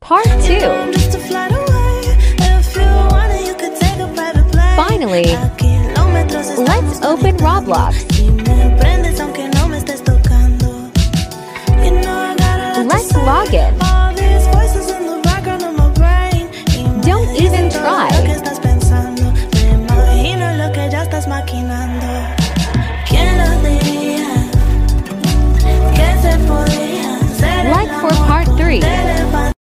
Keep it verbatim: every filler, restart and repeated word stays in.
Part two. Finally, let's open Roblox. Let's log in.